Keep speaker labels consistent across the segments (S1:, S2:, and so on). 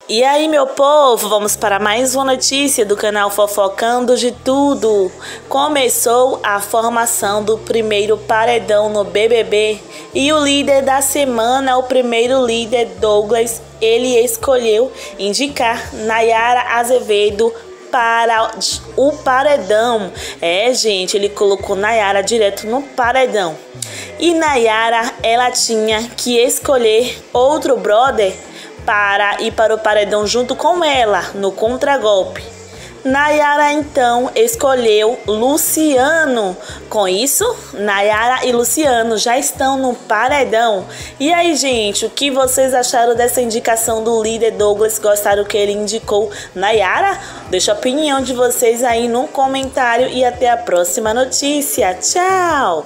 S1: E aí, meu povo, vamos para mais uma notícia do canal Fofocando de Tudo. Começou a formação do primeiro paredão no BBB e o líder da semana, o primeiro líder Douglas, ele escolheu indicar Nayara Azevedo para o paredão. Gente, ele colocou Nayara direto no paredão. E Nayara, ela tinha que escolher outro brother para ir para o paredão junto com ela, no contragolpe. Nayara então escolheu Luciano. Com isso, Nayara e Luciano já estão no paredão. E aí, gente, o que vocês acharam dessa indicação do líder Douglas? Gostaram que ele indicou Nayara? Deixa a opinião de vocês aí no comentário e até a próxima notícia. Tchau!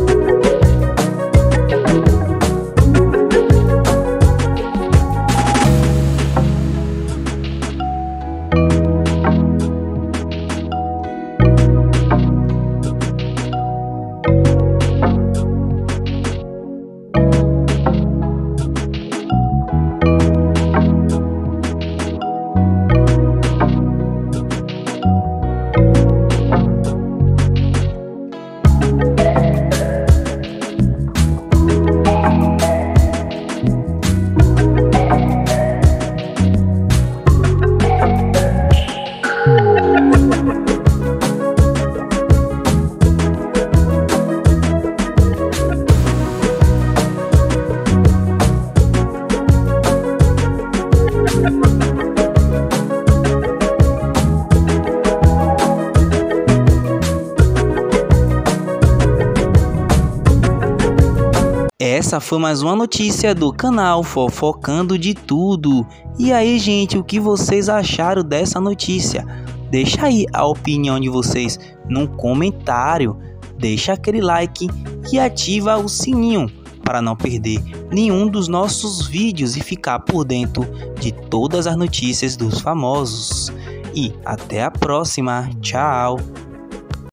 S2: Essa foi mais uma notícia do canal Fofocando de Tudo. E aí, gente, o que vocês acharam dessa notícia? Deixa aí a opinião de vocês no comentário. Deixa aquele like e ativa o sininho para não perder nenhum dos nossos vídeos e ficar por dentro de todas as notícias dos famosos. E até a próxima. Tchau!